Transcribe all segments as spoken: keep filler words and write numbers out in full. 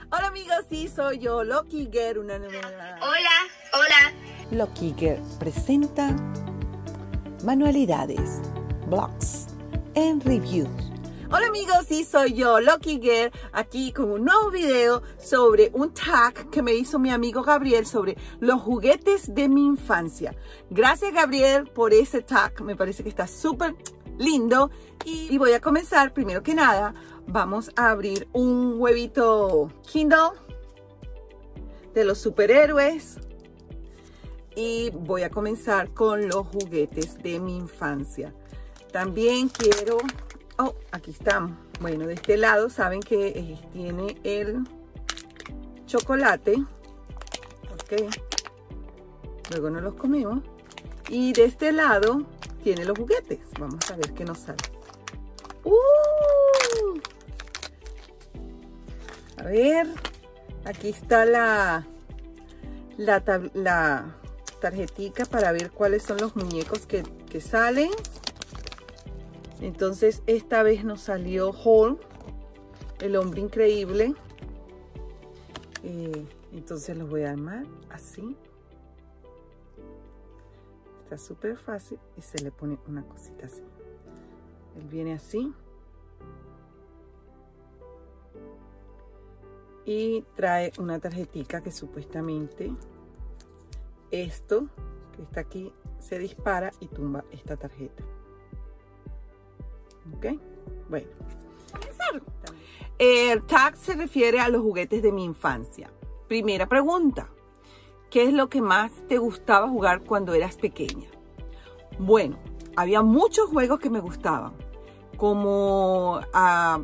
Hola amigos, sí, soy yo, Lucky Girl, una... Hola, hola. Lucky Girl presenta manualidades, blogs and reviews. Hola amigos, sí, soy yo, Lucky Girl, aquí con un nuevo video sobre un tag que me hizo mi amigo Gabriel sobre los juguetes de mi infancia. Gracias Gabriel por ese tag, me parece que está súper lindo. Y, y voy a comenzar, primero que nada, vamos a abrir un huevito Kindle de los superhéroes. Y voy a comenzar con los juguetes de mi infancia. También quiero... Oh, aquí están. Bueno, de este lado saben que eh, tiene el chocolate. Ok. Luego nos los comemos. Y de este lado tiene los juguetes. Vamos a ver qué nos sale. Uh, a ver. Aquí está la, la, la tarjetica para ver cuáles son los muñecos que, que salen. Entonces esta vez nos salió Hulk, el hombre increíble. Eh, entonces los voy a armar así. Está súper fácil y se le pone una cosita así. Él viene así. Y trae una tarjetita que supuestamente esto que está aquí se dispara y tumba esta tarjeta. Ok, bueno, comenzar. El tag se refiere a los juguetes de mi infancia. Primera pregunta, ¿qué es lo que más te gustaba jugar cuando eras pequeña? Bueno, había muchos juegos que me gustaban, como uh,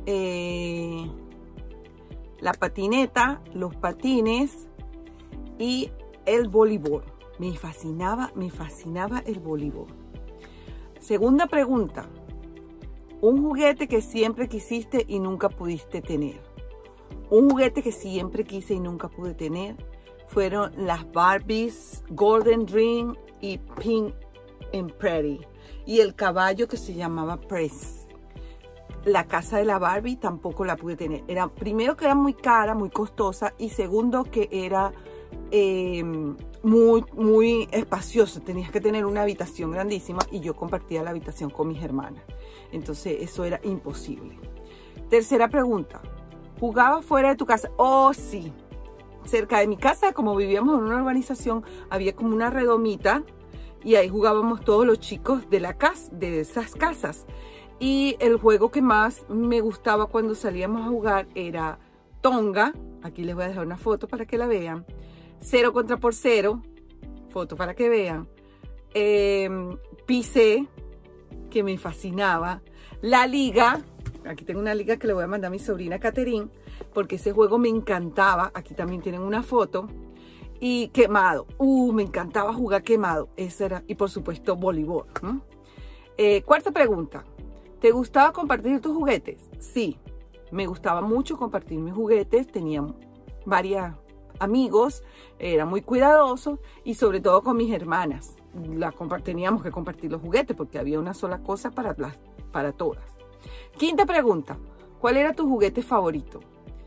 eh, la patineta, los patines y el voleibol. Me fascinaba, me fascinaba el voleibol. Segunda pregunta. Un juguete que siempre quisiste y nunca pudiste tener. Un juguete que siempre quise y nunca pude tener fueron las Barbies Golden Ring y Pink and Pretty. Y el caballo que se llamaba Press. La casa de la Barbie tampoco la pude tener. Era, primero que era muy cara, muy costosa. Y segundo que era eh, muy, muy espacioso. Tenías que tener una habitación grandísima y yo compartía la habitación con mis hermanas. Entonces eso era imposible. Tercera pregunta. ¿Jugabas fuera de tu casa? Oh, sí. Cerca de mi casa, como vivíamos en una urbanización, había como una redomita y ahí jugábamos todos los chicos de la casa, de esas casas. Y el juego que más me gustaba cuando salíamos a jugar era Tonga. Aquí les voy a dejar una foto para que la vean. Cero contra por cero. Foto para que vean. Eh, Pisé, que me fascinaba. La liga. Aquí tengo una liga que le voy a mandar a mi sobrina Catherine, porque ese juego me encantaba. Aquí también tienen una foto. Y quemado. Uh, me encantaba jugar quemado. Ese era. Y por supuesto, voleibol. ¿no? Eh, cuarta pregunta. ¿Te gustaba compartir tus juguetes? Sí, me gustaba mucho compartir mis juguetes. Tenía varios amigos, era muy cuidadoso y sobre todo con mis hermanas. La teníamos que compartir los juguetes porque había una sola cosa para, las, para todas. Quinta pregunta. ¿Cuál era tu juguete favorito?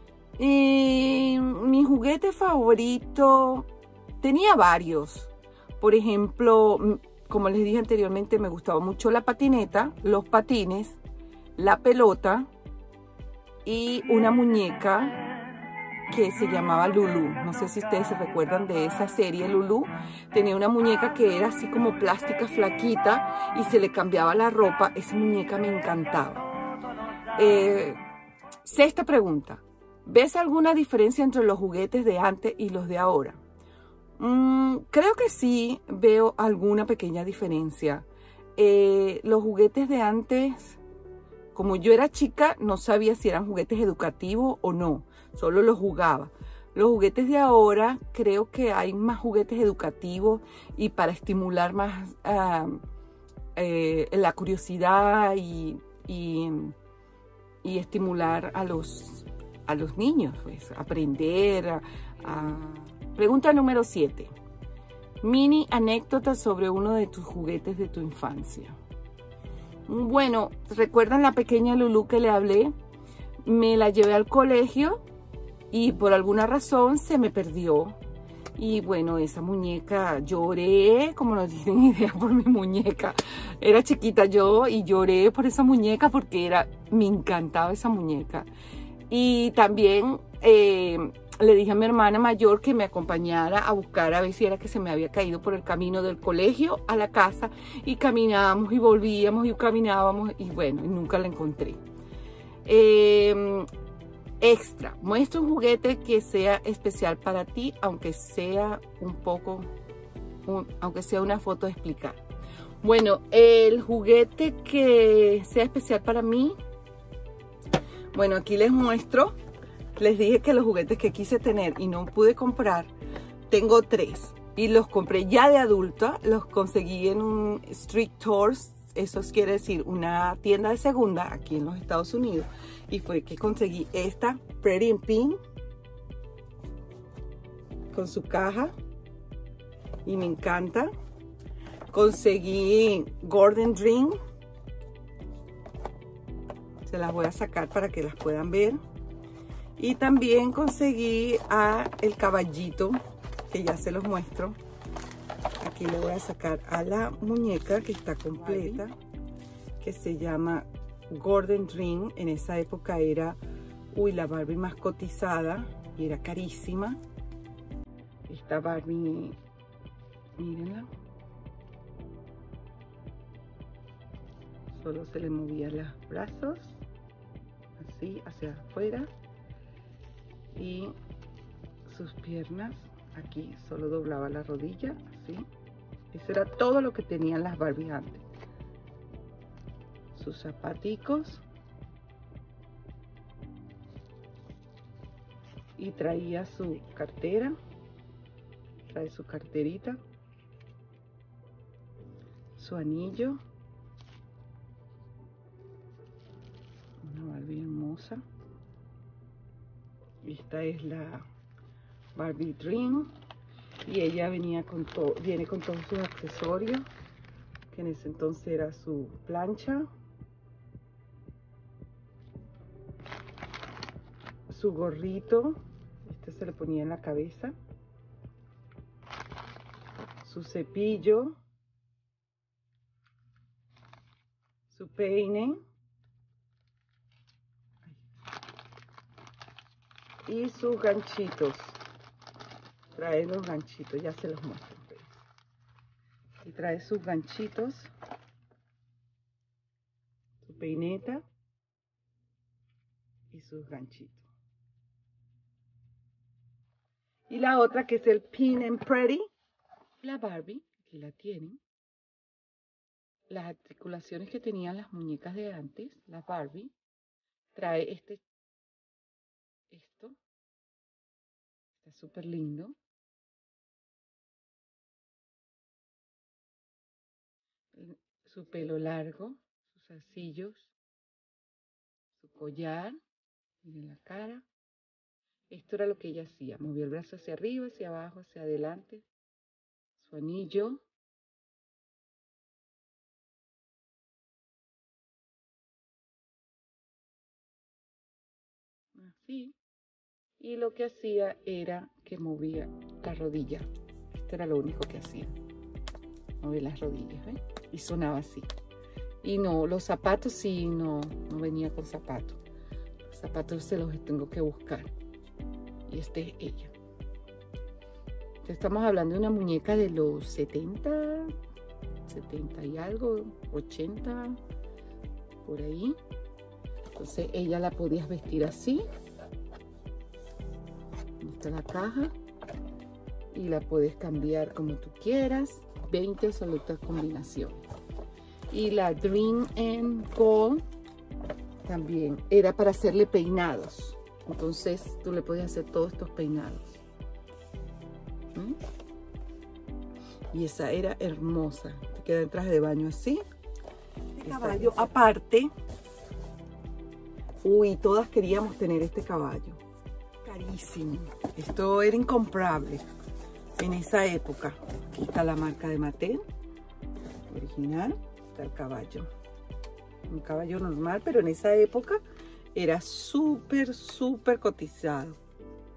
Eh, mi juguete favorito tenía varios. Por ejemplo, como les dije anteriormente, me gustaba mucho la patineta, los patines, la pelota y una muñeca que se llamaba Lulu. No sé si ustedes se recuerdan de esa serie Lulu. Tenía una muñeca que era así como plástica, flaquita, y se le cambiaba la ropa. Esa muñeca me encantaba. Eh, sexta pregunta. ¿Ves alguna diferencia entre los juguetes de antes y los de ahora? Mm, creo que sí veo alguna pequeña diferencia. Eh, los juguetes de antes, como yo era chica, no sabía si eran juguetes educativos o no. Solo los jugaba. Los juguetes de ahora, creo que hay más juguetes educativos y para estimular más uh, eh, la curiosidad y, y, y estimular a los, a los niños, pues, aprender. A, a... Pregunta número siete. Mini anécdota sobre uno de tus juguetes de tu infancia. Bueno, ¿recuerdan la pequeña Lulu que le hablé? Me la llevé al colegio y por alguna razón se me perdió. Y bueno, esa muñeca, lloré, como no tienen idea, por mi muñeca. Era chiquita yo y lloré por esa muñeca porque era, me encantaba esa muñeca. Y también eh, le dije a mi hermana mayor que me acompañara a buscar a ver si era que se me había caído por el camino del colegio a la casa. Y caminábamos y volvíamos y caminábamos y bueno, y nunca la encontré. Eh, Extra, muestra un juguete que sea especial para ti, aunque sea un poco, un, aunque sea una foto de explicar. Bueno, el juguete que sea especial para mí, bueno, aquí les muestro. Les dije que los juguetes que quise tener y no pude comprar, tengo tres. Y los compré ya de adulta, los conseguí en un Street Tours. Eso quiere decir una tienda de segunda aquí en los Estados Unidos. Y fue que conseguí esta Pretty in Pink con su caja. Y me encanta. Conseguí Golden Dream. Se las voy a sacar para que las puedan ver. Y también conseguí a el caballito, que ya se los muestro. Aquí le voy a sacar a la muñeca que está completa, que se llama Golden Dream. En esa época era, uy, la Barbie más cotizada y era carísima. Esta Barbie, mírenla. Solo se le movían los brazos, así, hacia afuera. Y sus piernas, aquí solo doblaba la rodilla, así. Eso era todo lo que tenían las Barbie antes. Sus zapaticos. Y traía su cartera. Trae su carterita. Su anillo. Una Barbie hermosa. Esta es la Barbie Dream. Y ella venía con todo, viene con todos sus accesorios, que en ese entonces era su plancha, su gorrito, este se le ponía en la cabeza, su cepillo, su peine y sus ganchitos. Trae los ganchitos, ya se los muestro. Y trae sus ganchitos, su peineta y sus ganchitos. Y la otra, que es el Pin and Pretty, la Barbie, aquí la tienen. Las articulaciones que tenían las muñecas de antes, la Barbie, trae este, esto, está súper lindo. Su pelo largo, sus zarcillos, su collar, miren la cara. Esto era lo que ella hacía, movía el brazo hacia arriba, hacia abajo, hacia adelante, su anillo. Así. Y lo que hacía era que movía la rodilla. Esto era lo único que hacía. Mover las rodillas, ¿ven? Y sonaba así. Y no, los zapatos sí, no, no venía con zapatos. Los zapatos se los tengo que buscar. Y este es ella. Entonces estamos hablando de una muñeca de los setenta, setenta y algo, ochenta, por ahí. Entonces ella la podías vestir así. Ahí está la caja. Y la puedes cambiar como tú quieras. veinte absolutas combinaciones. Y la Dream and Gold también era para hacerle peinados. Entonces tú le podías hacer todos estos peinados. ¿Mm? Y esa era hermosa. Te queda en traje de baño así. Este caballo aparte. Uy, todas queríamos tener este caballo. Carísimo. Esto era incomparable en esa época. Aquí está la marca de Mattel original. Está el caballo. Un caballo normal, pero en esa época era súper, súper cotizado.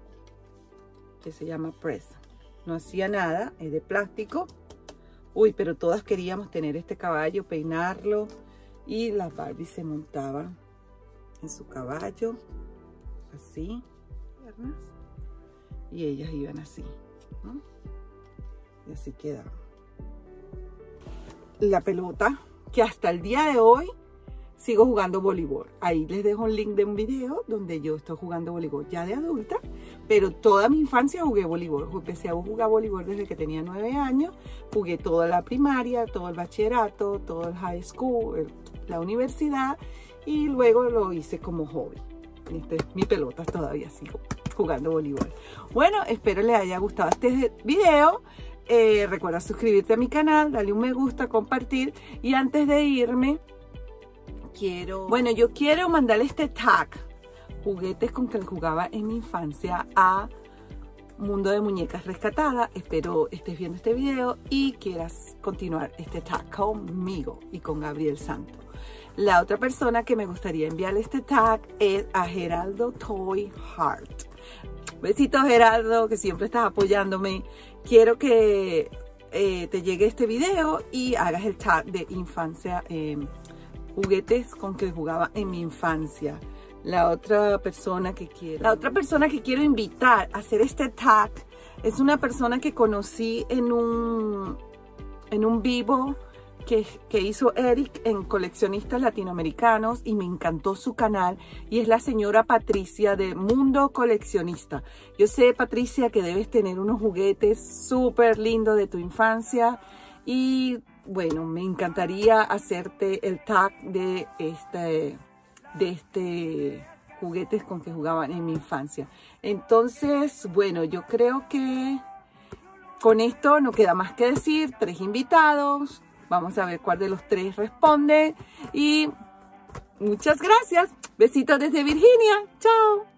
que se llama Presa. No hacía nada, es de plástico. Uy, pero todas queríamos tener este caballo, peinarlo. Y las Barbie se montaban en su caballo, así, piernas. Y ellas iban así, ¿no? Y así quedaba. La pelota, que hasta el día de hoy sigo jugando voleibol. Ahí les dejo un link de un video donde yo estoy jugando voleibol ya de adulta, pero toda mi infancia jugué voleibol. Empecé a jugar voleibol desde que tenía nueve años. Jugué toda la primaria, todo el bachillerato, todo el high school, el, la universidad, y luego lo hice como hobby. Este es mi pelota, todavía sigo jugando voleibol. Bueno, espero les haya gustado este video. Eh, recuerda suscribirte a mi canal, darle un me gusta, compartir. Y antes de irme, quiero... Bueno, yo quiero mandarle este tag, juguetes con que jugaba en mi infancia, a Mundo de Muñecas Rescatada. Espero estés viendo este video y quieras continuar este tag conmigo y con Gabriel Santo. La otra persona que me gustaría enviarle este tag es a Geraldo Toy Heart. Besitos, Geraldo, que siempre estás apoyándome. Quiero que eh, te llegue este video y hagas el tag de infancia, eh, juguetes con que jugaba en mi infancia. La otra persona que quiero, la otra persona que quiero invitar a hacer este tag es una persona que conocí en un, en un vivo que, que hizo Eric en Coleccionistas Latinoamericanos, y me encantó su canal, y es la señora Patricia de Mundo Coleccionista. Yo sé, Patricia, que debes tener unos juguetes súper lindos de tu infancia, y bueno, me encantaría hacerte el tag de este, de este juguetes con que jugaban en mi infancia. Entonces, bueno, yo creo que con esto no queda más que decir. Tres invitados. Vamos a ver cuál de los tres responde. Y muchas gracias. Besitos desde Virginia. Chao.